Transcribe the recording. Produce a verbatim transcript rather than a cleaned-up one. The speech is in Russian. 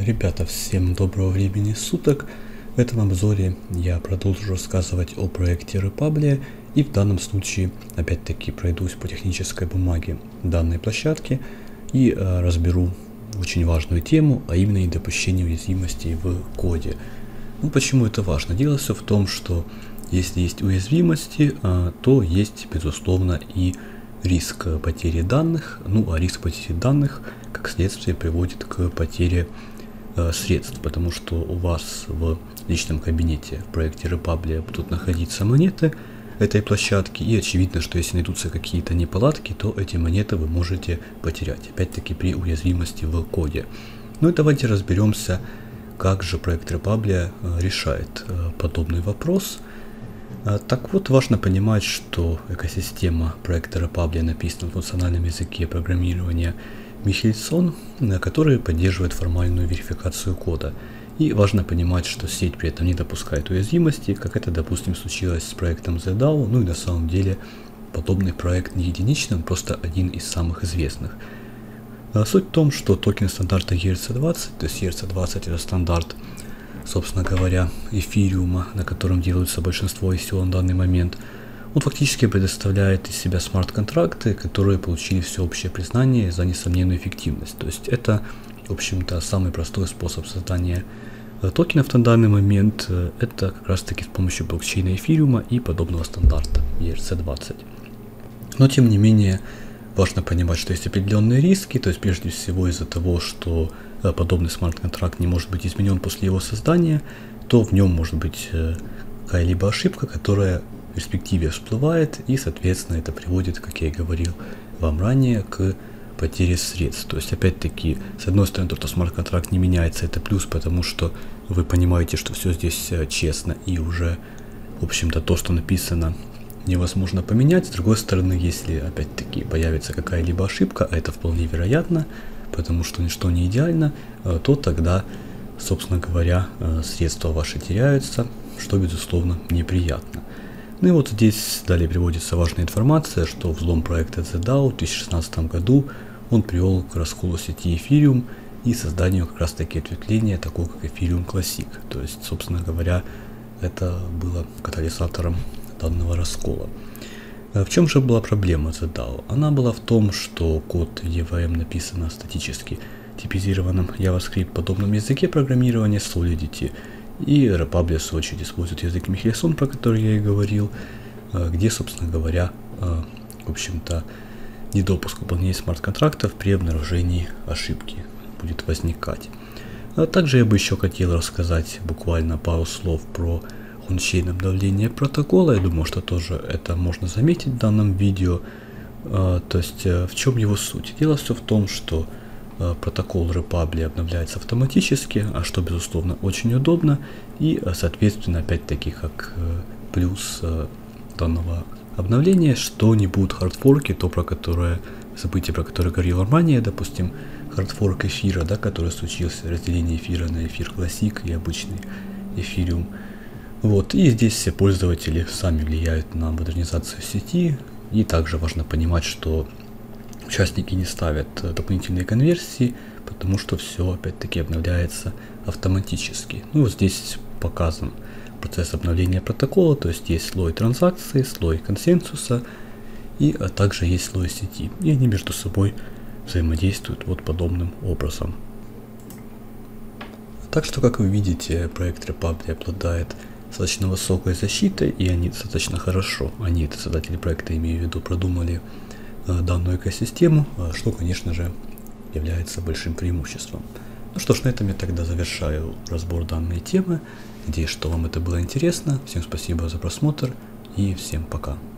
Ребята, всем доброго времени суток. В этом обзоре я продолжу рассказывать о проекте Republia, и в данном случае опять-таки пройдусь по технической бумаге данной площадки и э, разберу очень важную тему, а именно недопущение уязвимостей в коде. Ну, почему это важно? Дело все в том, что если есть уязвимости, э, то есть безусловно и риск потери данных, ну а риск потери данных как следствие приводит к потере э, средств, потому что у вас в личном кабинете в проекте Republia будут находиться монеты этой площадки, и очевидно, что если найдутся какие-то неполадки, то эти монеты вы можете потерять, опять-таки при уязвимости в коде. Ну и давайте разберемся, как же проект Republia э, решает э, подобный вопрос. Так вот, важно понимать, что экосистема проекта Republia написана в функциональном языке программирования Michelson, который поддерживает формальную верификацию кода. И важно понимать, что сеть при этом не допускает уязвимости, как это, допустим, случилось с проектом The дао. Ну и на самом деле подобный проект не единичный, он просто один из самых известных. Суть в том, что токен стандарта и эр си двадцать, то есть и эр си двадцать это стандарт, собственно говоря, эфириума, на котором делаются большинство ай си о на данный момент, он фактически предоставляет из себя смарт-контракты, которые получили всеобщее признание за несомненную эффективность. То есть это, в общем-то, самый простой способ создания токенов на данный момент, это как раз таки с помощью блокчейна эфириума и подобного стандарта и эр си двадцать. Но тем не менее, важно понимать, что есть определенные риски, то есть прежде всего из-за того, что подобный смарт-контракт не может быть изменен после его создания, то в нем может быть какая-либо ошибка, которая в перспективе всплывает, и соответственно это приводит, как я и говорил вам ранее, к потере средств. То есть опять-таки, с одной стороны, то, что смарт-контракт не меняется, это плюс, потому что вы понимаете, что все здесь честно, и уже, в общем-то, то, что написано, невозможно поменять. С другой стороны, если опять-таки появится какая-либо ошибка, а это вполне вероятно, потому что ничто не идеально, то тогда, собственно говоря, средства ваши теряются, что безусловно неприятно. Ну и вот здесь далее приводится важная информация, что взлом проекта The дао в две тысячи шестнадцатом году он привел к расколу сети Ethereum и созданию как раз таки ответвления такого как Ethereum Classic. То есть, собственно говоря, это было катализатором данного раскола. В чем же была проблема The дао? Она была в том, что код и ви эм написан на статически типизированном JavaScript подобном языке программирования Solidity, и Republia в свою очередь использует язык Michelson, про который я и говорил, где, собственно говоря, в общем-то, недопуск выполнения смарт-контрактов при обнаружении ошибки будет возникать. А также я бы еще хотел рассказать буквально пару слов про ончейн обновление протокола. Я думаю, что тоже это можно заметить в данном видео. То есть в чем его суть? Дело все в том, что протокол Republia обновляется автоматически, а что безусловно очень удобно, и соответственно опять-таки как плюс данного обновления, что не будут хардфорки, то про которое событие, про которое говорил ранее, допустим, хардфорк эфира, да, который случился, разделение эфира на эфир классик и обычный эфириум. Вот, и здесь все пользователи сами влияют на модернизацию сети, и также важно понимать, что участники не ставят дополнительные конверсии, потому что все опять-таки обновляется автоматически. Ну вот здесь показан процесс обновления протокола, то есть есть слой транзакции, слой консенсуса, и а также есть слой сети, и они между собой взаимодействуют вот подобным образом. Так что, как вы видите, проект Republia обладает достаточно высокой защитой, и они достаточно хорошо, они, это создатели проекта, имею в виду, продумали э, данную экосистему, э, что, конечно же, является большим преимуществом. Ну что ж, на этом я тогда завершаю разбор данной темы. Надеюсь, что вам это было интересно. Всем спасибо за просмотр и всем пока.